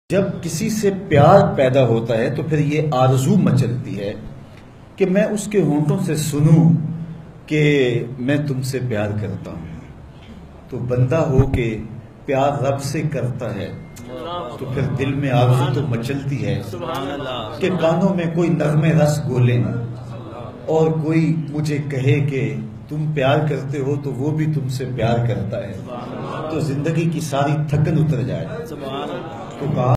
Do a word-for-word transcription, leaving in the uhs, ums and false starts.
जब किसी से प्यार पैदा होता है तो फिर ये आरजू मचलती है कि मैं उसके होंठों से सुनूं कि मैं तुमसे प्यार करता हूं। तो बंदा हो के प्यार रब से करता है तो फिर दिल में आरजू तो मचलती है कि कानों में कोई नगमे रस गोले और कोई मुझे कहे कि तुम प्यार करते हो तो वो भी तुमसे प्यार करता है, तो जिंदगी की सारी थकन उतर जाए। तो कहा